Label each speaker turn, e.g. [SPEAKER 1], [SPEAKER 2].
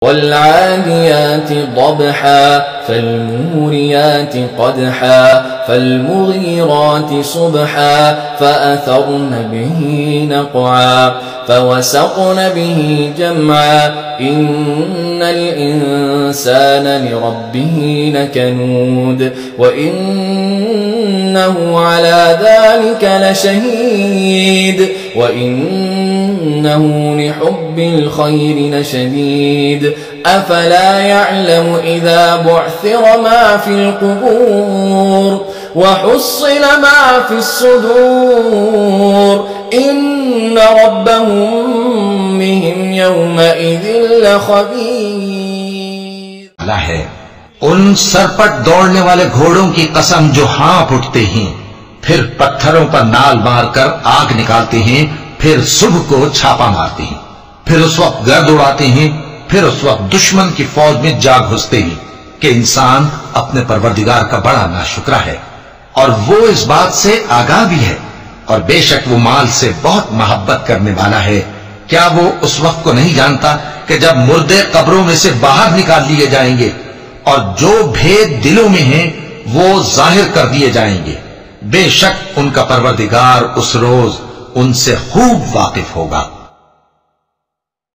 [SPEAKER 1] वल्आदियात ضبحا फल्मूरियात क़दहा फल्मुगीरात सुबहा फअथरन बिही नक़आ फवसक़न बिही जमआ इन्नल इंसान लिरब्बिही लकनूद व इन्नहु अला ज़ालिका लशहीद व इन्नहु लिहुब्बिल खैरि लशदीद अफला यअलमु इज़ा बुअसिर मा फिल क़ुबूर व हुस्सिल मा फिस सुदूर इन्न रब्बहुम बिहिम यौमइज़िन लख़बीर।
[SPEAKER 2] अल्लाह है उन सरपट दौड़ने वाले घोड़ों की कसम जो हाँफ उठते हैं, फिर पत्थरों पर नाल मारकर आग निकालते हैं, फिर सुबह को छापा मारते हैं, फिर उस वक्त गर्द उड़ाते हैं, फिर उस वक्त दुश्मन की फौज में जा घुसते हैं कि इंसान अपने परवरदिगार का बड़ा नाशुक्रा है और वो इस बात से आगाह भी है और बेशक वो माल से बहुत मोहब्बत करने वाला है। क्या वो उस वक्त को नहीं जानता कि जब मुर्दे कब्रों में से बाहर निकाल लिए जाएंगे और जो भेद दिलों में हैं वो जाहिर कर दिए जाएंगे। बेशक उनका परवरदिगार उस रोज उनसे खूब वाकिफ होगा।